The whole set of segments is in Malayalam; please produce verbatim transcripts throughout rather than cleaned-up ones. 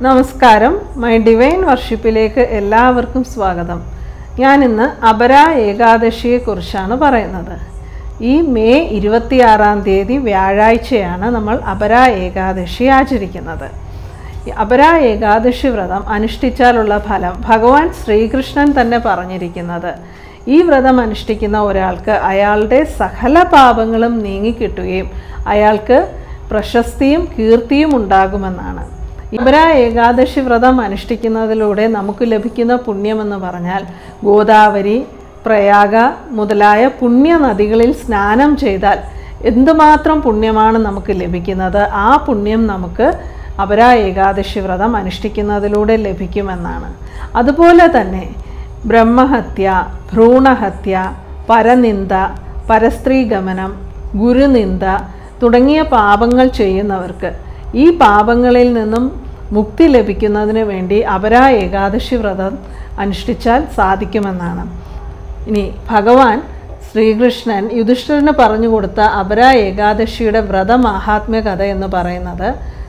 നമസ്കാരം. മൈ ഡിവൈൻ വർഷിപ്പിലേക്ക് എല്ലാവർക്കും സ്വാഗതം. ഞാനിന്ന് അപരാ ഏകാദശിയെക്കുറിച്ചാണ് പറയുന്നത്. ഈ മെയ് ഇരുപത്തിയാറാം തീയതി വ്യാഴാഴ്ചയാണ് നമ്മൾ അപരാ ഏകാദശി ആചരിക്കുന്നത്. അപരാ ഏകാദശി വ്രതം അനുഷ്ഠിച്ചാലുള്ള ഫലം ഭഗവാൻ ശ്രീകൃഷ്ണൻ തന്നെ പറഞ്ഞിരിക്കുന്നത്, ഈ വ്രതം അനുഷ്ഠിക്കുന്ന ഒരാൾക്ക് അയാളുടെ സകല പാപങ്ങളും നീങ്ങിക്കിട്ടുകയും അയാൾക്ക് പ്രശസ്തിയും കീർത്തിയും ഉണ്ടാകുമെന്നാണ്. അപരാ ഏകാദശി വ്രതം അനുഷ്ഠിക്കുന്നതിലൂടെ നമുക്ക് ലഭിക്കുന്ന പുണ്യമെന്ന് പറഞ്ഞാൽ, ഗോദാവരി, പ്രയാഗ മുതലായ പുണ്യ നദികളിൽ സ്നാനം ചെയ്താൽ എന്തുമാത്രം പുണ്യമാണ് നമുക്ക് ലഭിക്കുന്നത്. ആ പുണ്യം നമുക്ക് അപരാ ഏകാദശി വ്രതം അനുഷ്ഠിക്കുന്നതിലൂടെ ലഭിക്കുമെന്നാണ്. അതുപോലെ തന്നെ ബ്രഹ്മഹത്യ, ഭ്രൂണഹത്യ, പരനിന്ദ, പരസ്ത്രീഗമനം, ഗുരുനിന്ദ തുടങ്ങിയ പാപങ്ങൾ ചെയ്യുന്നവർക്ക് ഈ പാപങ്ങളിൽ നിന്നും മുക്തി ലഭിക്കുന്നതിന് വേണ്ടി അപരാ ഏകാദശി വ്രതം അനുഷ്ഠിച്ചാൽ സാധിക്കുമെന്നാണ്. ഇനി ഭഗവാൻ ശ്രീകൃഷ്ണൻ യുധിഷ്ഠിരന് പറഞ്ഞു കൊടുത്ത അപരാ ഏകാദശിയുടെ വ്രതമാഹാത്മ്യ കഥ എന്ന് പറയുന്നത്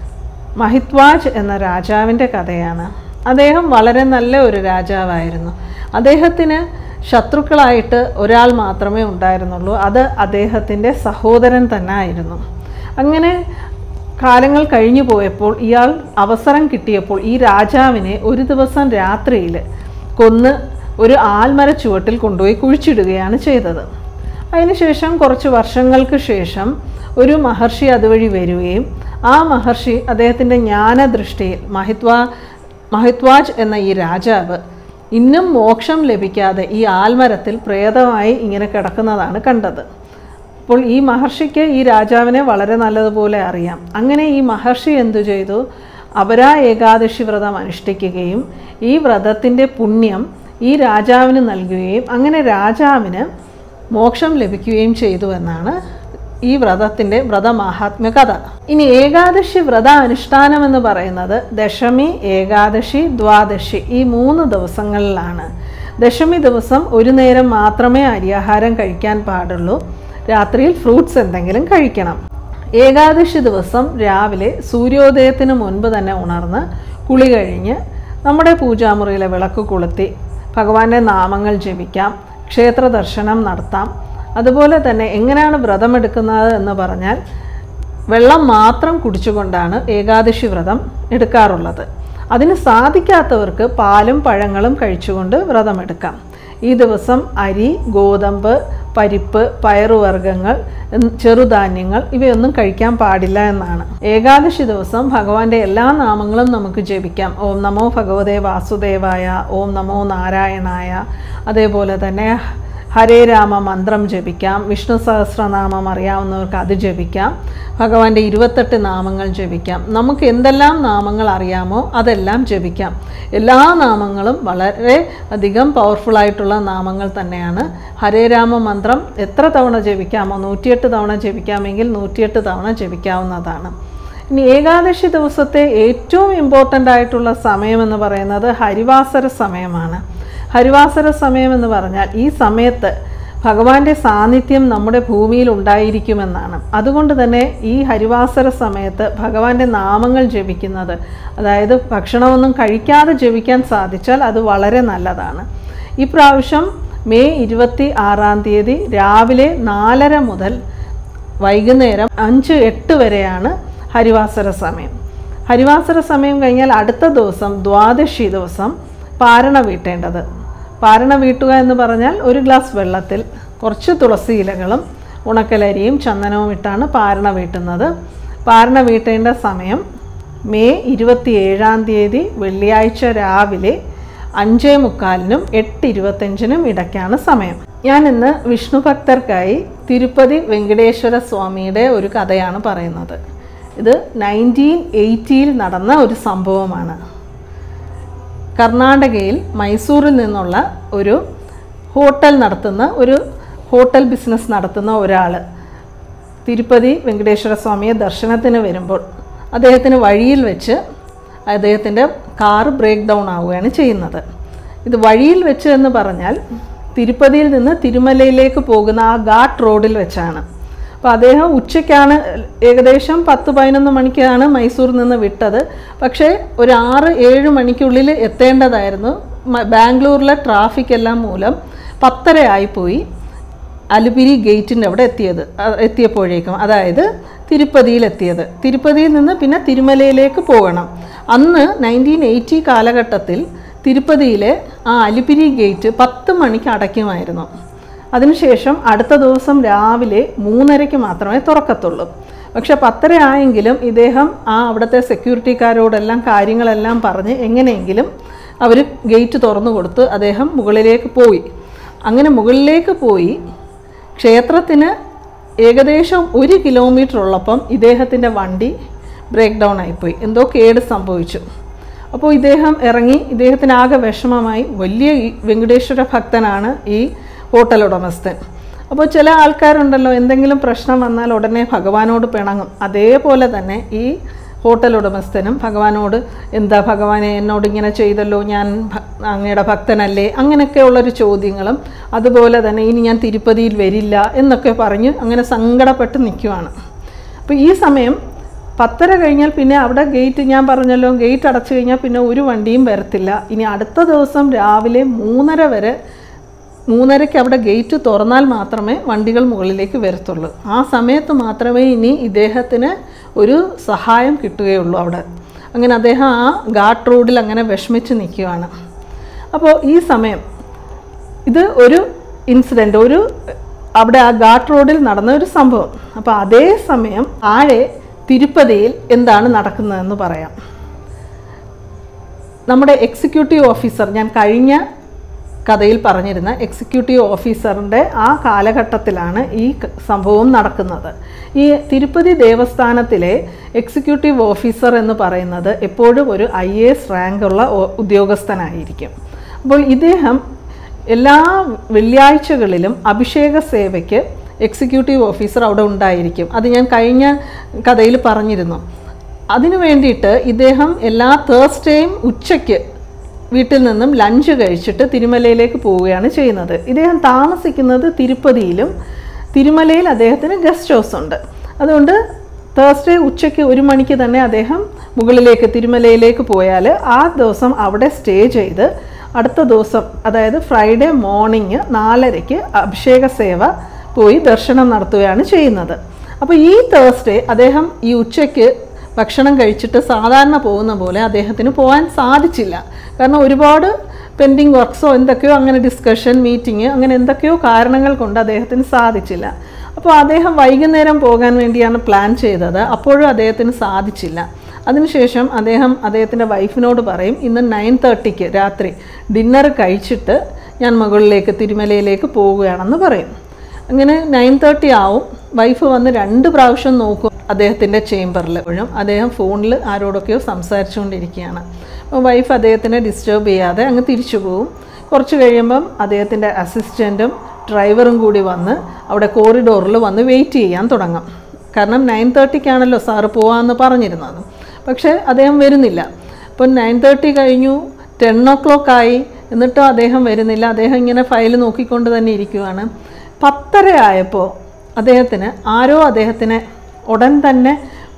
മഹിത്വാജ് എന്ന രാജാവിൻ്റെ കഥയാണ്. അദ്ദേഹം വളരെ നല്ല ഒരു രാജാവായിരുന്നു. അദ്ദേഹത്തിന് ശത്രുക്കളായിട്ട് ഒരാൾ മാത്രമേ ഉണ്ടായിരുന്നുള്ളൂ. അത് അദ്ദേഹത്തിൻ്റെ സഹോദരൻ തന്നെ ആയിരുന്നു. അങ്ങനെ കാലങ്ങൾ കഴിഞ്ഞു പോയപ്പോൾ ഇയാൾ അവസരം കിട്ടിയപ്പോൾ ഈ രാജാവിനെ ഒരു ദിവസം രാത്രിയിൽ കൊന്ന് ഒരു ആൽമര ചുവട്ടിൽ കൊണ്ടുപോയി കുഴിച്ചിടുകയാണ് ചെയ്തത്. അതിനുശേഷം കുറച്ച് വർഷങ്ങൾക്ക് ശേഷം ഒരു മഹർഷി അതുവഴി വരികയും ആ മഹർഷി അദ്ദേഹത്തിൻ്റെ ജ്ഞാനദൃഷ്ടിയിൽ മഹിത്വാ മഹിത്വാജ് എന്ന ഈ രാജാവ് ഇന്നും മോക്ഷം ലഭിക്കാതെ ഈ ആൽമരത്തിൽ പ്രേതമായി ഇങ്ങനെ കിടക്കുന്നതാണ് കണ്ടത്. അപ്പോൾ ഈ മഹർഷിക്ക് ഈ രാജാവിനെ വളരെ നല്ലതുപോലെ അറിയാം. അങ്ങനെ ഈ മഹർഷി എന്തു ചെയ്തു? അപരാ ഏകാദശി വ്രതം അനുഷ്ഠിക്കുകയും ഈ വ്രതത്തിൻ്റെ പുണ്യം ഈ രാജാവിന് നൽകുകയും അങ്ങനെ രാജാവിന് മോക്ഷം ലഭിക്കുകയും ചെയ്തു എന്നാണ് ഈ വ്രതത്തിൻ്റെ വ്രതമാഹാത്മ്യ കഥ. ഇനി ഏകാദശി വ്രത അനുഷ്ഠാനം എന്ന് പറയുന്നത് ദശമി, ഏകാദശി, ദ്വാദശി ഈ മൂന്ന് ദിവസങ്ങളിലാണ്. ദശമി ദിവസം ഒരു നേരം മാത്രമേ അരിയാഹാരം കഴിക്കാൻ പാടുള്ളൂ. രാത്രിയിൽ ഫ്രൂട്ട്സ് എന്തെങ്കിലും കഴിക്കണം. ഏകാദശി ദിവസം രാവിലെ സൂര്യോദയത്തിന് മുൻപ് തന്നെ ഉണർന്ന് കുളി കഴിഞ്ഞ് നമ്മുടെ പൂജാമുറിയിലെ വിളക്ക് കൊളുത്തി ഭഗവാന്റെ നാമങ്ങൾ ജപിക്കാം, ക്ഷേത്ര ദർശനം നടത്താം. അതുപോലെ തന്നെ എങ്ങനെയാണ് വ്രതമെടുക്കുന്നത് എന്ന് പറഞ്ഞാൽ, വെള്ളം മാത്രം കുടിച്ചുകൊണ്ടാണ് ഏകാദശി വ്രതം എടുക്കാറുള്ളത്. അതിന് സാധിക്കാത്തവർക്ക് പാലും പഴങ്ങളും കഴിച്ചുകൊണ്ട് വ്രതമെടുക്കാം. ഈ ദിവസം അരി, ഗോതമ്പ്, പരിപ്പ്, പയറുവർഗ്ഗങ്ങൾ, ചെറുധാന്യങ്ങൾ ഇവയൊന്നും കഴിക്കാൻ പാടില്ല എന്നാണ്. ഏകാദശി ദിവസം ഭഗവാന്റെ എല്ലാ നാമങ്ങളും നമുക്ക് ജപിക്കാം. ഓം നമോ ഭഗവതേ വാസുദേവായ, ഓം നമോ നാരായണായ, അതേപോലെ തന്നെ ഹരേ രാമ മന്ത്രം ജപിക്കാം. വിഷ്ണു സഹസ്രനാമം അറിയാവുന്നവർക്ക് അത് ജപിക്കാം. ഭഗവാന്റെ ഇരുപത്തെട്ട് നാമങ്ങൾ ജപിക്കാം. നമുക്ക് എന്തെല്ലാം നാമങ്ങൾ അറിയാമോ അതെല്ലാം ജപിക്കാം. എല്ലാ നാമങ്ങളും വളരെ അധികം പവർഫുള്ളായിട്ടുള്ള നാമങ്ങൾ തന്നെയാണ്. ഹരേ രാമ മന്ത്രം എത്ര തവണ ജപിക്കാമോ? നൂറ്റിയെട്ട് തവണ ജപിക്കാമെങ്കിൽ നൂറ്റിയെട്ട് തവണ ജപിക്കാവുന്നതാണ്. ഇനി ഏകാദശി ദിവസത്തെ ഏറ്റവും ഇമ്പോർട്ടൻ്റ് ആയിട്ടുള്ള സമയമെന്ന് പറയുന്നത് ഹരിവാസര സമയമാണ്. ഹരിവാസര സമയം എന്ന് പറഞ്ഞാൽ ഈ സമയത്ത് ഭഗവാന്റെ സാന്നിധ്യം നമ്മുടെ ഭൂമിയിൽ ഉണ്ടായിരിക്കുമെന്നാണ്. അതുകൊണ്ട് തന്നെ ഈ ഹരിവാസര സമയത്ത് ഭഗവാന്റെ നാമങ്ങൾ ജപിക്കുന്നത്, അതായത് ഭക്ഷണമൊന്നും കഴിക്കാതെ ജപിക്കാൻ സാധിച്ചാൽ അത് വളരെ നല്ലതാണ്. ഈ പ്രാവശ്യം മെയ് ഇരുപത്തി ആറാം തീയതി രാവിലെ നാലര മുതൽ വൈകുന്നേരം അഞ്ച് എട്ട് വരെയാണ് ഹരിവാസര സമയം. ഹരിവാസര സമയം കഴിഞ്ഞാൽ അടുത്ത ദിവസം ദ്വാദശി ദിവസം പാരണ വീട്ടേണ്ടത്. പാരണ വീട്ടുക എന്ന് പറഞ്ഞാൽ ഒരു ഗ്ലാസ് വെള്ളത്തിൽ കുറച്ച് തുളസി ഇലകളും ഉണക്കലരിയും ചന്ദനവും ഇട്ടാണ് പാരണ വീട്ടുന്നത്. പാരണ വീട്ടേണ്ട സമയം മെയ് ഇരുപത്തി ഏഴാം തീയതി വെള്ളിയാഴ്ച രാവിലെ അഞ്ചേ മുക്കാലിനും എട്ട് ഇരുപത്തഞ്ചിനും ഇടയ്ക്കാണ് സമയം. ഞാൻ ഇന്ന് വിഷ്ണു ഭക്തർക്കായി തിരുപ്പതി വെങ്കടേശ്വര സ്വാമിയുടെ ഒരു കഥയാണ് പറയുന്നത്. ഇത് നയൻറ്റീൻ എയ്റ്റിയിൽ നടന്ന ഒരു സംഭവമാണ്. കർണാടകയിൽ മൈസൂരിൽ നിന്നുള്ള ഒരു ഹോട്ടൽ നടത്തുന്ന ഒരു ഹോട്ടൽ ബിസിനസ് നടത്തുന്ന ഒരാൾ തിരുപ്പതി വെങ്കടേശ്വര സ്വാമിയെ ദർശനത്തിന് വരുമ്പോൾ അദ്ദേഹത്തിന് വഴിയിൽ വെച്ച് അദ്ദേഹത്തിൻ്റെ കാർ ബ്രേക്ക് ഡൗൺ ആവുകയാണ് ചെയ്യുന്നത്. ഇത് വഴിയിൽ വെച്ച് എന്ന് പറഞ്ഞാൽ തിരുപ്പതിയിൽ നിന്ന് തിരുമലയിലേക്ക് പോകുന്ന ആ ഘാട്ട് റോഡിൽ വെച്ചാണ്. അപ്പോൾ അദ്ദേഹം ഉച്ചയ്ക്കാണ് ഏകദേശം പത്ത് പതിനൊന്ന് മണിക്കാണ് മൈസൂരിൽ നിന്ന് വിട്ടത്. പക്ഷേ ഒരു ആറ് ഏഴ് മണിക്കുള്ളിൽ എത്തേണ്ടതായിരുന്നു. ബാംഗ്ലൂരിലെ ട്രാഫിക് എല്ലാം മൂലം പത്തര ആയിപ്പോയി അലിപിരി ഗേറ്റിൻ്റെ അവിടെ എത്തിയത് എത്തിയപ്പോഴേക്കും അതായത് തിരുപ്പതിയിലെത്തിയത്. തിരുപ്പതിയിൽ നിന്ന് പിന്നെ തിരുമലയിലേക്ക് പോകണം. അന്ന് നയൻറ്റീൻ എയ്റ്റി കാലഘട്ടത്തിൽ തിരുപ്പതിയിലെ ആ അലിപിരി ഗേറ്റ് പത്ത് മണിക്ക് അടയ്ക്കുമായിരുന്നു. അതിനുശേഷം അടുത്ത ദിവസം രാവിലെ മൂന്നരയ്ക്ക് മാത്രമേ തുറക്കത്തുള്ളൂ. പക്ഷെ പത്തര ആയെങ്കിലും ഇദ്ദേഹം ആ അവിടുത്തെ സെക്യൂരിറ്റിക്കാരോടെല്ലാം കാര്യങ്ങളെല്ലാം പറഞ്ഞ് എങ്ങനെയെങ്കിലും അവർ ഗേറ്റ് തുറന്നു കൊടുത്ത് അദ്ദേഹം മുകളിലേക്ക് പോയി. അങ്ങനെ മുകളിലേക്ക് പോയി ക്ഷേത്രത്തിന് ഏകദേശം ഒരു കിലോമീറ്റർ ഉള്ളപ്പം ഇദ്ദേഹത്തിൻ്റെ വണ്ടി ബ്രേക്ക് ഡൗൺ ആയിപ്പോയി, എന്തോ കേട് സംഭവിച്ചു. അപ്പോൾ ഇദ്ദേഹം ഇറങ്ങി, ഇദ്ദേഹത്തിന് ആകെ വിഷമമായി. വലിയ വെങ്കടേശ്വര ഭക്തനാണ് ഈ ഹോട്ടൽ ഉടമസ്ഥൻ. അപ്പോൾ ചില ആൾക്കാരുണ്ടല്ലോ, എന്തെങ്കിലും പ്രശ്നം വന്നാൽ ഉടനെ ഭഗവാനോട് പിണങ്ങും. അതേപോലെ തന്നെ ഈ ഹോട്ടൽ ഉടമസ്ഥനും ഭഗവാനോട്, എന്താ ഭഗവാനെ എന്നോട് ഇങ്ങനെ ചെയ്തല്ലോ, ഞാൻ അങ്ങയുടെ ഭക്തനല്ലേ, അങ്ങനെയൊക്കെയുള്ളൊരു ചോദ്യങ്ങളും, അതുപോലെ തന്നെ ഇനി ഞാൻ തിരുപ്പതിയിൽ വരില്ല എന്നൊക്കെ പറഞ്ഞ് അങ്ങനെ സങ്കടപ്പെട്ട് നിൽക്കുവാണ്. അപ്പോൾ ഈ സമയം പത്തര കഴിഞ്ഞാൽ പിന്നെ അവിടെ ഗേറ്റ്, ഞാൻ പറഞ്ഞല്ലോ ഗേറ്റ് അടച്ചു കഴിഞ്ഞാൽ പിന്നെ ഒരു വണ്ടിയും വരത്തില്ല. ഇനി അടുത്ത ദിവസം രാവിലെ മൂന്നര വരെ മൂന്നരയ്ക്ക് അവിടെ ഗേറ്റ് തുറന്നാൽ മാത്രമേ വണ്ടികൾ മുകളിലേക്ക് വരത്തുള്ളൂ. ആ സമയത്ത് മാത്രമേ ഇനി ഇദ്ദേഹത്തിന് ഒരു സഹായം കിട്ടുകയുള്ളൂ അവിടെ. അങ്ങനെ അദ്ദേഹം ആ ഘാട്ട് റോഡിൽ അങ്ങനെ വിഷമിച്ച് നിൽക്കുകയാണ്. അപ്പോൾ ഈ സമയം ഇത് ഒരു ഇൻസിഡൻറ്റ്, ഒരു അവിടെ ആ ഘാട്ട് റോഡിൽ നടന്ന ഒരു സംഭവം. അപ്പോൾ അതേ സമയം താഴെ തിരുപ്പതിയിൽ എന്താണ് നടക്കുന്നതെന്ന് പറയാം. നമ്മുടെ എക്സിക്യൂട്ടീവ് ഓഫീസർ, ഞാൻ കഴിഞ്ഞ കഥയിൽ പറഞ്ഞിരുന്ന എക്സിക്യൂട്ടീവ് ഓഫീസറിൻ്റെ ആ കാലഘട്ടത്തിലാണ് ഈ സംഭവം നടക്കുന്നത്. ഈ തിരുപ്പതി ദേവസ്ഥാനത്തിലെ എക്സിക്യൂട്ടീവ് ഓഫീസർ എന്ന് പറയുന്നത് എപ്പോഴും ഒരു ഐ എ എസ് റാങ്കുള്ള ഉദ്യോഗസ്ഥനായിരിക്കും. അപ്പോൾ ഇദ്ദേഹം എല്ലാ വെള്ളിയാഴ്ചകളിലും അഭിഷേക സേവയ്ക്ക് എക്സിക്യൂട്ടീവ് ഓഫീസർ അവിടെ ഉണ്ടായിരിക്കും. അത് ഞാൻ കഴിഞ്ഞ കഥയിൽ പറഞ്ഞിരുന്നു. അതിനു വേണ്ടിയിട്ട് ഇദ്ദേഹം എല്ലാ തേഴ്സ്ഡേയും ഉച്ചയ്ക്ക് വീട്ടിൽ നിന്നും ലഞ്ച് കഴിച്ചിട്ട് തിരുമലയിലേക്ക് പോവുകയാണ് ചെയ്യുന്നത്. ഇദ്ദേഹം താമസിക്കുന്നത് തിരുപ്പതിയിലും, തിരുമലയിൽ അദ്ദേഹത്തിന് ഗസ്റ്റ് ഹൗസ് ഉണ്ട്. അതുകൊണ്ട് തേഴ്സ്ഡേ ഉച്ചയ്ക്ക് ഒരു മണിക്ക് തന്നെ അദ്ദേഹം മുകളിലേക്ക് തിരുമലയിലേക്ക് പോയാൽ ആ ദിവസം അവിടെ സ്റ്റേ ചെയ്ത് അടുത്ത ദിവസം അതായത് ഫ്രൈഡേ മോർണിംഗ് നാലരയ്ക്ക് അഭിഷേക സേവ പോയി ദർശനം നടത്തുകയാണ് ചെയ്യുന്നത്. അപ്പോൾ ഈ തേഴ്സ്ഡേ അദ്ദേഹം ഈ ഉച്ചയ്ക്ക് ഭക്ഷണം കഴിച്ചിട്ട് സാധാരണ പോകുന്ന പോലെ അദ്ദേഹത്തിന് പോകാൻ സാധിച്ചില്ല. കാരണം ഒരുപാട് പെൻഡിങ് വർക്ക്സോ എന്തൊക്കെയോ അങ്ങനെ ഡിസ്കഷൻ മീറ്റിംഗ് അങ്ങനെ എന്തൊക്കെയോ കാരണങ്ങൾ കൊണ്ട് അദ്ദേഹത്തിന് സാധിച്ചില്ല. അപ്പോൾ അദ്ദേഹം വൈകുന്നേരം പോകാൻ വേണ്ടിയാണ് പ്ലാൻ ചെയ്തത്. അപ്പോഴും അദ്ദേഹത്തിന് സാധിച്ചില്ല. അതിനുശേഷം അദ്ദേഹം അദ്ദേഹത്തിൻ്റെ വൈഫിനോട് പറയും, ഇന്ന് നയൻ തേർട്ടിക്ക് രാത്രി ഡിന്നർ കഴിച്ചിട്ട് ഞാൻ മുകളിലേക്ക് തിരുമലയിലേക്ക് പോവുകയാണെന്ന് പറയും. അങ്ങനെ നയൻ തേർട്ടി ആവും. വൈഫ് വന്ന് രണ്ട് പ്രാവശ്യം നോക്കും അദ്ദേഹത്തിൻ്റെ ചേംബറിൽ. എപ്പോഴും അദ്ദേഹം ഫോണിൽ ആരോടൊക്കെയോ സംസാരിച്ചുകൊണ്ടിരിക്കുകയാണ്. അപ്പോൾ വൈഫ് അദ്ദേഹത്തിനെ ഡിസ്റ്റർബ് ചെയ്യാതെ അങ്ങ് തിരിച്ചു പോകും. കുറച്ച് കഴിയുമ്പം അദ്ദേഹത്തിൻ്റെ അസിസ്റ്റൻറ്റും ഡ്രൈവറും കൂടി വന്ന് അവിടെ കോറിഡോറിൽ വന്ന് വെയിറ്റ് ചെയ്യാൻ തുടങ്ങും. കാരണം നയൻ തേർട്ടിക്കാണല്ലോ സാറ് പോകാമെന്ന് പറഞ്ഞിരുന്നത്. പക്ഷേ അദ്ദേഹം വരുന്നില്ല. അപ്പോൾ നയൻ തേർട്ടി കഴിഞ്ഞു, ടെൻ ഓ ക്ലോക്ക് ആയി, എന്നിട്ടും അദ്ദേഹം വരുന്നില്ല. അദ്ദേഹം ഇങ്ങനെ ഫയൽ നോക്കിക്കൊണ്ട് തന്നെ ഇരിക്കുവാണ്. പത്തര ആയപ്പോൾ അദ്ദേഹത്തിന് ആരോ അദ്ദേഹത്തിനെ ഉടൻ തന്നെ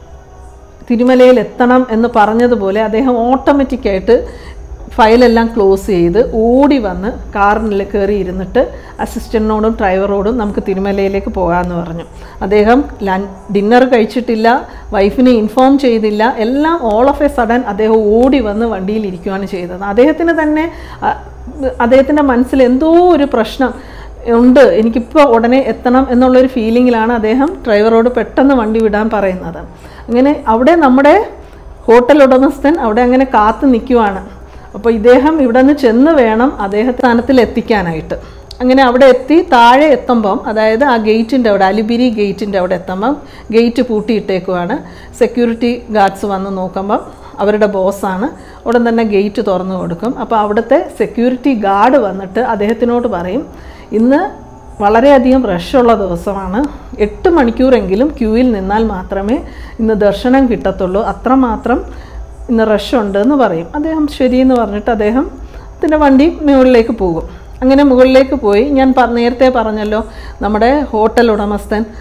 തിരുമലയിൽ എത്തണം എന്ന് പറഞ്ഞതുപോലെ അദ്ദേഹം ഓട്ടോമാറ്റിക്കായിട്ട് ഫയലെല്ലാം ക്ലോസ് ചെയ്ത് ഓടി വന്ന് കാറിൽ കയറി ഇരുന്നിട്ട് അസിസ്റ്റൻറ്റിനോടും ഡ്രൈവറോടും നമുക്ക് തിരുമലയിലേക്ക് പോകാമെന്ന് പറഞ്ഞു. അദ്ദേഹം ലഞ്ച് ഡിന്നർ കഴിച്ചിട്ടില്ല, വൈഫിനെ ഇൻഫോം ചെയ്തില്ല. എല്ലാം ഓൾ ഓഫ് എ സഡൻ അദ്ദേഹം ഓടി വന്ന് വണ്ടിയിൽ ഇരിക്കുകയാണ് ചെയ്തത്. അദ്ദേഹത്തിന് തന്നെ അദ്ദേഹത്തിൻ്റെ മനസ്സിൽ എന്തോ ഒരു പ്രശ്നം ഉണ്ട്, എനിക്കിപ്പോൾ ഉടനെ എത്തണം എന്നുള്ളൊരു ഫീലിങ്ങിലാണ് അദ്ദേഹം ഡ്രൈവറോട് പെട്ടെന്ന് വണ്ടി വിടാൻ പറയുന്നത്. അങ്ങനെ അവിടെ നമ്മുടെ ഹോട്ടൽ ഉടമസ്ഥൻ അവിടെ അങ്ങനെ കാത്തു നിൽക്കുവാണ്. അപ്പോൾ ഇദ്ദേഹം ഇവിടെ നിന്ന് ചെന്ന് വേണം അദ്ദേഹത്തെ സ്ഥാനത്തിൽ എത്തിക്കാനായിട്ട്. അങ്ങനെ അവിടെ എത്തി താഴെ എത്തുമ്പം, അതായത് ആ ഗേറ്റിൻ്റെ അവിടെ അലിപിരി ഗേറ്റിൻ്റെ അവിടെ എത്തുമ്പം ഗേറ്റ് പൂട്ടിയിട്ടേക്കുവാണ്. സെക്യൂരിറ്റി ഗാർഡ്സ് വന്ന് നോക്കുമ്പം അവരുടെ ബോസാണ്. ഉടൻ തന്നെ ഗേറ്റ് തുറന്നു കൊടുക്കും. അപ്പോൾ അവിടുത്തെ സെക്യൂരിറ്റി ഗാർഡ് വന്നിട്ട് അദ്ദേഹത്തിനോട് പറയും, ഇന്ന് വളരെയധികം റഷുള്ള ദിവസമാണ്, എട്ട് മണിക്കൂറെങ്കിലും ക്യൂവിൽ നിന്നാൽ മാത്രമേ ഇന്ന് ദർശനം കിട്ടത്തുള്ളൂ, അത്രമാത്രം ഇന്ന് റഷുണ്ട് എന്ന് പറയും. അദ്ദേഹം ശരിയെന്ന് പറഞ്ഞിട്ട് അദ്ദേഹം ഇതിൻ്റെ വണ്ടി മുകളിലേക്ക് പോകും. അങ്ങനെ മുകളിലേക്ക് പോയി, ഞാൻ നേരത്തെ പറഞ്ഞല്ലോ നമ്മുടെ ഹോട്ടൽ ഉടമസ്ഥൻ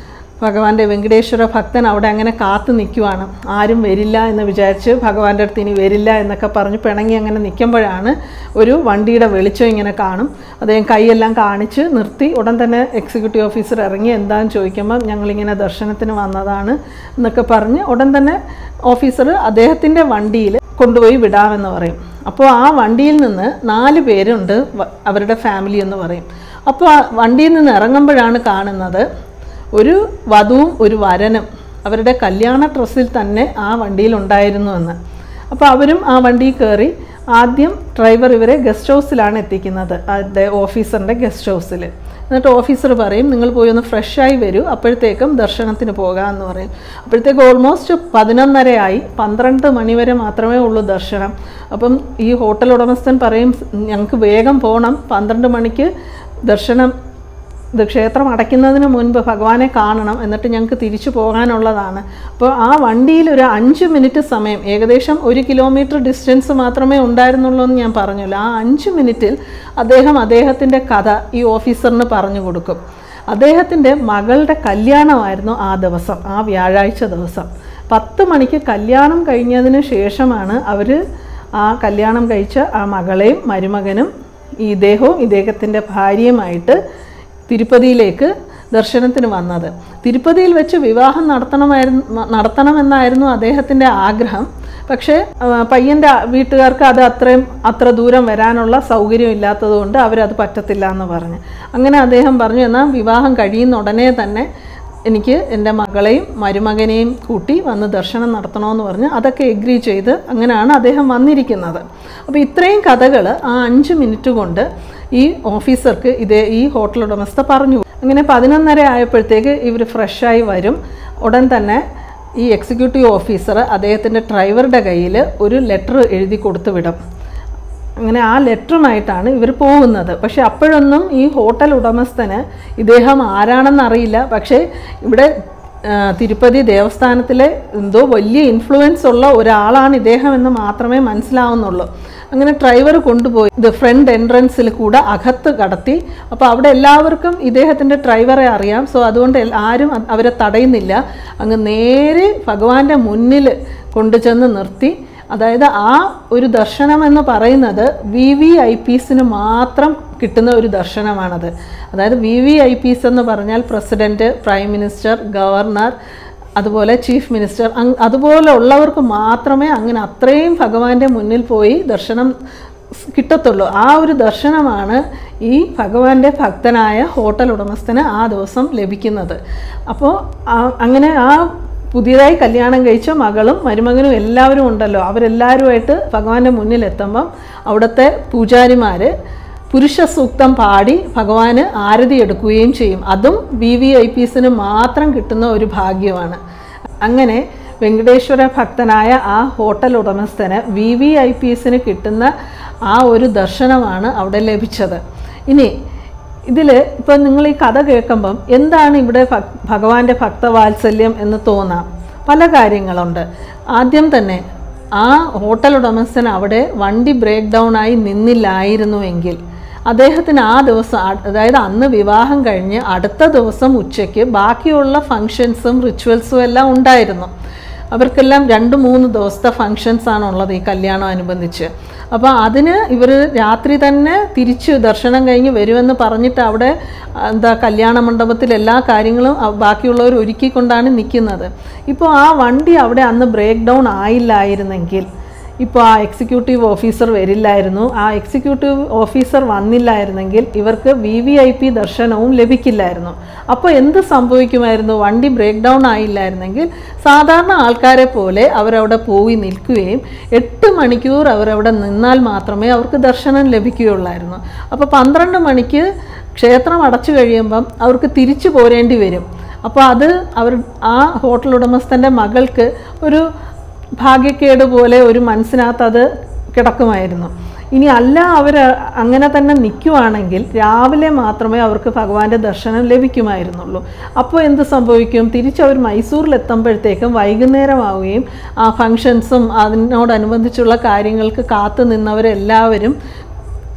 ഭഗവാന്റെ വെങ്കടേശ്വര ഭക്തൻ അവിടെ അങ്ങനെ കാത്തു നിൽക്കുവാണ്. ആരും വരില്ല എന്ന് വിചാരിച്ച് ഭഗവാന്റെ അടുത്ത് ഇനി വരില്ല എന്നൊക്കെ പറഞ്ഞ് പിണങ്ങി അങ്ങനെ നിൽക്കുമ്പോഴാണ് ഒരു വണ്ടിയുടെ വെളിച്ചം ഇങ്ങനെ കാണും. അദ്ദേഹം കൈയെല്ലാം കാണിച്ച് നിർത്തി. ഉടൻ തന്നെ എക്സിക്യൂട്ടീവ് ഓഫീസർ ഇറങ്ങി എന്താണെന്ന് ചോദിക്കുമ്പം ഞങ്ങളിങ്ങനെ ദർശനത്തിന് വന്നതാണ് എന്നൊക്കെ പറഞ്ഞ് ഉടൻ തന്നെ ഓഫീസർ അദ്ദേഹത്തിൻ്റെ വണ്ടിയിൽ കൊണ്ടുപോയി വിടാമെന്ന് പറയും. അപ്പോൾ ആ വണ്ടിയിൽ നിന്ന് നാല് പേരുണ്ട്, അവരുടെ ഫാമിലി എന്ന് പറയും. അപ്പോൾ ആ വണ്ടിയിൽ നിന്ന് ഇറങ്ങുമ്പോഴാണ് കാണുന്നത് ഒരു വധുവും ഒരു വരനും അവരുടെ കല്യാണ ഡ്രസ്സിൽ തന്നെ ആ വണ്ടിയിൽ ഉണ്ടായിരുന്നുവെന്ന്. അപ്പോൾ അവരും ആ വണ്ടിയിൽ കയറി. ആദ്യം ഡ്രൈവർ ഇവരെ ഗസ്റ്റ് ഹൗസിലാണ് എത്തിക്കുന്നത്, അതിൻ്റെ ഓഫീസറിൻ്റെ ഗസ്റ്റ് ഹൗസിൽ. എന്നിട്ട് ഓഫീസർ പറയും നിങ്ങൾ പോയി ഒന്ന് ഫ്രഷായി വരൂ, അപ്പോഴത്തേക്കും ദർശനത്തിന് പോകാമെന്ന് പറയും. അപ്പോഴത്തേക്ക് ഓൾമോസ്റ്റ് പതിനൊന്നരയായി, പന്ത്രണ്ട് മണിവരെ മാത്രമേ ഉള്ളൂ ദർശനം. അപ്പം ഈ ഹോട്ടൽ ഉടമസ്ഥൻ പറയും ഞങ്ങൾക്ക് വേഗം പോകണം, പന്ത്രണ്ട് മണിക്ക് ദർശനം, ഇത് ക്ഷേത്രം അടയ്ക്കുന്നതിന് മുൻപ് ഭഗവാനെ കാണണം, എന്നിട്ട് ഞങ്ങൾക്ക് തിരിച്ചു പോകാനുള്ളതാണ്. അപ്പോൾ ആ വണ്ടിയിൽ ഒരു അഞ്ച് മിനിറ്റ് സമയം, ഏകദേശം ഒരു കിലോമീറ്റർ ഡിസ്റ്റൻസ് മാത്രമേ ഉണ്ടായിരുന്നുള്ളൂ എന്ന് ഞാൻ പറഞ്ഞല്ലോ. ആ അഞ്ച് മിനിറ്റിൽ അദ്ദേഹം അദ്ദേഹത്തിൻ്റെ കഥ ഈ ഓഫീസറിന് പറഞ്ഞു കൊടുക്കും. അദ്ദേഹത്തിൻ്റെ മകളുടെ കല്യാണമായിരുന്നു ആ ദിവസം, ആ വ്യാഴാഴ്ച ദിവസം. പത്ത് മണിക്ക് കല്യാണം കഴിഞ്ഞതിന് ശേഷമാണ് അവർ ആ കല്യാണം കഴിച്ച ആ മകളെയും മരുമകനും ഇദ്ദേഹവും ഇദ്ദേഹത്തിൻ്റെ ഭാര്യയുമായിട്ട് തിരുപ്പതിയിലേക്ക് ദർശനത്തിന് വന്നത്. തിരുപ്പതിയിൽ വെച്ച് വിവാഹം നടത്തണമായിരുന്നു നടത്തണമെന്നായിരുന്നു അദ്ദേഹത്തിൻ്റെ ആഗ്രഹം. പക്ഷേ പയ്യൻ്റെ വീട്ടുകാർക്ക് അത് അത്രയും അത്ര ദൂരം വരാനുള്ള സൗകര്യം ഇല്ലാത്തതുകൊണ്ട് അവരത് പറ്റത്തില്ല എന്ന് പറഞ്ഞു. അങ്ങനെ അദ്ദേഹം പറഞ്ഞു എന്നാൽ വിവാഹം കഴിയുന്ന ഉടനെ തന്നെ എനിക്ക് എൻ്റെ മകളെയും മരുമകനെയും കൂട്ടി വന്ന് ദർശനം നടത്തണമെന്ന് പറഞ്ഞ് അതൊക്കെ എഗ്രി ചെയ്ത് അങ്ങനെയാണ് അദ്ദേഹം വന്നിരിക്കുന്നത്. അപ്പോൾ ഇത്രയും കഥകൾ ആ അഞ്ച് മിനിറ്റ് കൊണ്ട് ഈ ഓഫീസർക്ക് ഇതേ ഈ ഹോട്ടൽ ഉടമസ്ഥ പറഞ്ഞു. അങ്ങനെ പതിനൊന്നര ആയപ്പോഴത്തേക്ക് ഇവർ ഫ്രഷായി വരും. ഉടൻ തന്നെ ഈ എക്സിക്യൂട്ടീവ് ഓഫീസർ അദ്ദേഹത്തിൻ്റെ ഡ്രൈവറുടെ കയ്യിൽ ഒരു ലെറ്റർ എഴുതി കൊടുത്തു വിടും. അങ്ങനെ ആ ലെറ്ററുമായിട്ടാണ് ഇവർ പോകുന്നത്. പക്ഷെ അപ്പോഴൊന്നും ഈ ഹോട്ടൽ ഉടമസ്ഥന് ഇദ്ദേഹം ആരാണെന്നറിയില്ല. പക്ഷേ ഇവിടെ തിരുപ്പതി ദേവസ്ഥാനത്തിലെ എന്തോ വലിയ ഇൻഫ്ലുവൻസ് ഉള്ള ഒരാളാണ് ഇദ്ദേഹം എന്ന് മാത്രമേ മനസ്സിലാവുന്നുള്ളൂ. അങ്ങനെ ഡ്രൈവർ കൊണ്ടുപോയി ഇത് ഫ്രണ്ട് എൻട്രൻസിൽ കൂടെ അകത്ത് കടത്തി. അപ്പോൾ അവിടെ എല്ലാവർക്കും ഇദ്ദേഹത്തിൻ്റെ ഡ്രൈവറെ അറിയാം. സോ അതുകൊണ്ട് ആരും അവരെ തടയുന്നില്ല. അങ്ങ് നേരെ ഭഗവാന്റെ മുന്നിൽ കൊണ്ടുചെന്ന് നിർത്തി. അതായത് ആ ഒരു ദർശനം എന്ന് പറയുന്നത് വി വി ഐ പീസിന് മാത്രം കിട്ടുന്ന ഒരു ദർശനമാണത്. അതായത് വി വി ഐ പീസ് എന്ന് പറഞ്ഞാൽ പ്രസിഡൻറ്റ്, പ്രൈം മിനിസ്റ്റർ, ഗവർണർ, അതുപോലെ ചീഫ് മിനിസ്റ്റർ, അതുപോലെ ഉള്ളവർക്ക് മാത്രമേ അങ്ങനെ അത്രയും ഭഗവാന്റെ മുന്നിൽ പോയി ദർശനം കിട്ടത്തുള്ളൂ. ആ ഒരു ദർശനമാണ് ഈ ഭഗവാന്റെ ഭക്തനായ ഹോട്ടൽ ഉടമസ്ഥന് ആ ദിവസം ലഭിക്കുന്നത്. അപ്പോൾ അങ്ങനെ ആ പുതിയതായി കല്യാണം കഴിച്ച മകളും മരുമകനും എല്ലാവരും ഉണ്ടല്ലോ, അവരെല്ലാവരുമായിട്ട് ഭഗവാന്റെ മുന്നിലെത്തുമ്പം അവിടുത്തെ പൂജാരിമാർ പുരുഷ സൂക്തം പാടി ഭഗവാന് ആരതി എടുക്കുകയും ചെയ്യും. അതും വി വി ഐ പീസിന് മാത്രം കിട്ടുന്ന ഒരു ഭാഗ്യമാണ്. അങ്ങനെ വെങ്കടേശ്വര ഭക്തനായ ആ ഹോട്ടൽ ഉടമസ്ഥന് വി വി ഐ പീസിന് കിട്ടുന്ന ആ ഒരു ദർശനമാണ് അവിടെ ലഭിച്ചത്. ഇനി ഇതിൽ ഇപ്പം നിങ്ങൾ ഈ കഥ കേൾക്കുമ്പം എന്താണ് ഇവിടെ ഭഗവാന്റെ ഭക്തവാത്സല്യം എന്ന് തോന്നാം. പല കാര്യങ്ങളുണ്ട്. ആദ്യം തന്നെ ആ ഹോട്ടൽ ഉടമസ്ഥൻ അവിടെ വണ്ടി ബ്രേക്ക് ഡൗൺ ആയി നിന്നില്ലായിരുന്നുവെങ്കിൽ അദ്ദേഹത്തിന് ആ ദിവസം, അതായത് അന്ന് വിവാഹം കഴിഞ്ഞ് അടുത്ത ദിവസം ഉച്ചയ്ക്ക് ബാക്കിയുള്ള ഫങ്ഷൻസും റിച്വൽസും എല്ലാം ഉണ്ടായിരുന്നു. അവർക്കെല്ലാം രണ്ട് മൂന്ന് ദിവസത്തെ ഫങ്ഷൻസാണുള്ളത് ഈ കല്യാണം അനുബന്ധിച്ച്. അപ്പോൾ അതിന് ഇവർ രാത്രി തന്നെ തിരിച്ച് ദർശനം കഴിഞ്ഞ് വരുമെന്ന് പറഞ്ഞിട്ട് അവിടെ എന്താ കല്യാണ മണ്ഡപത്തിൽ എല്ലാ കാര്യങ്ങളും ബാക്കിയുള്ളവർ ഒരുക്കിക്കൊണ്ടാണ് നിൽക്കുന്നത്. ഇപ്പോൾ ആ വണ്ടി അവിടെ അന്ന് ബ്രേക്ക് ഡൗൺ ആയില്ലായിരുന്നെങ്കിൽ ഇപ്പോൾ ആ എക്സിക്യൂട്ടീവ് ഓഫീസർ വരില്ലായിരുന്നു. ആ എക്സിക്യൂട്ടീവ് ഓഫീസർ വന്നില്ലായിരുന്നെങ്കിൽ ഇവർക്ക് വി വി ഐ പി ദർശനവും ലഭിക്കില്ലായിരുന്നു. അപ്പോൾ എന്ത് സംഭവിക്കുമായിരുന്നു? വണ്ടി ബ്രേക്ക് ഡൗൺ ആയില്ലായിരുന്നെങ്കിൽ സാധാരണ ആൾക്കാരെ പോലെ അവരവിടെ പോയി നിൽക്കുകയും എട്ട് മണിക്കൂർ അവരവിടെ നിന്നാൽ മാത്രമേ അവർക്ക് ദർശനം ലഭിക്കുകയുള്ളായിരുന്നു. അപ്പോൾ പന്ത്രണ്ട് മണിക്ക് ക്ഷേത്രം അടച്ചു കഴിയുമ്പം അവർക്ക് തിരിച്ചു പോരേണ്ടി വരും. അപ്പോൾ അത് അവർ ആ ഹോട്ടൽ ഉടമസ്ഥൻ്റെ മകൾക്ക് ഒരു ഭാഗ്യക്കേട് പോലെ ഒരു മനസ്സിനകത്ത് അത് കിടക്കുമായിരുന്നു. ഇനി അല്ല അവർ അങ്ങനെ തന്നെ നിൽക്കുവാണെങ്കിൽ രാവിലെ മാത്രമേ അവർക്ക് ഭഗവാന്റെ ദർശനം ലഭിക്കുമായിരുന്നുള്ളൂ. അപ്പോൾ എന്ത് സംഭവിക്കും? തിരിച്ചവർ മൈസൂരിലെത്തുമ്പോഴത്തേക്കും വൈകുന്നേരമാവുകയും ആ ഫങ്ഷൻസും അതിനോടനുബന്ധിച്ചുള്ള കാര്യങ്ങൾക്ക് കാത്തു നിന്നവരെല്ലാവരും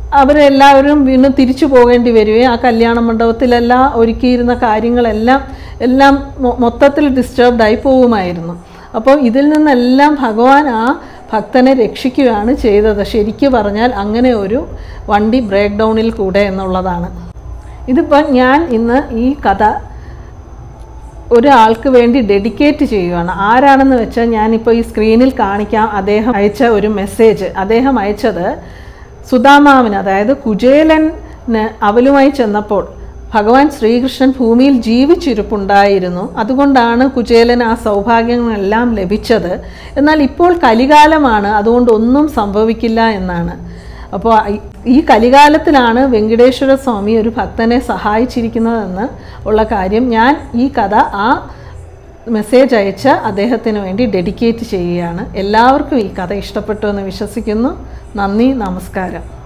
അവരെല്ലാവരും വീണ്ടും തിരിച്ചു പോകേണ്ടി വരികയും ആ കല്യാണ മണ്ഡപത്തിലെല്ലാം ഒരുക്കിയിരുന്ന കാര്യങ്ങളെല്ലാം എല്ലാം മൊത്തത്തിൽ ഡിസ്റ്റർബ്ഡായി പോവുമായിരുന്നു. അപ്പോൾ ഇതിൽ നിന്നെല്ലാം ഭഗവാൻ ആ ഭക്തനെ രക്ഷിക്കുകയാണ് ചെയ്തത്. ശരിക്കു പറഞ്ഞാൽ അങ്ങനെ ഒരു വണ്ടി ബ്രേക്ക് ഡൗണിൽ കൂടെ എന്നുള്ളതാണ്. ഇതിപ്പോൾ ഞാൻ ഇന്ന് ഈ കഥ ഒരാൾക്ക് വേണ്ടി ഡെഡിക്കേറ്റ് ചെയ്യുകയാണ്. ആരാണെന്ന് വെച്ചാൽ ഞാനിപ്പോൾ ഈ സ്ക്രീനിൽ കാണിക്കാം. അദ്ദേഹം അയച്ച ഒരു മെസ്സേജ്. അദ്ദേഹം അയച്ചത് സുധാമാവിന്, അതായത് കുചേലന് അവലുമായി ചെന്നപ്പോൾ ഭഗവാൻ ശ്രീകൃഷ്ണൻ ഭൂമിയിൽ ജീവിച്ചിരിപ്പുണ്ടായിരുന്നു. അതുകൊണ്ടാണ് കുചേലന് ആ സൗഭാഗ്യങ്ങളെല്ലാം ലഭിച്ചത്. എന്നാൽ ഇപ്പോൾ കലികാലമാണ്, അതുകൊണ്ട് ഒന്നും സംഭവിക്കില്ല എന്നാണ്. അപ്പോൾ ഈ കലികാലത്തിലാണ് വെങ്കടേശ്വര സ്വാമി ഒരു ഭക്തനെ സഹായിച്ചിരിക്കുന്നതെന്ന് ഉള്ള കാര്യം ഞാൻ ഈ കഥ ആ മെസ്സേജ് അയച്ച അദ്ദേഹത്തിന് വേണ്ടി ഡെഡിക്കേറ്റ് ചെയ്യുകയാണ്. എല്ലാവർക്കും ഈ കഥ ഇഷ്ടപ്പെട്ടു എന്ന് വിശ്വസിക്കുന്നു. നന്ദി, നമസ്കാരം.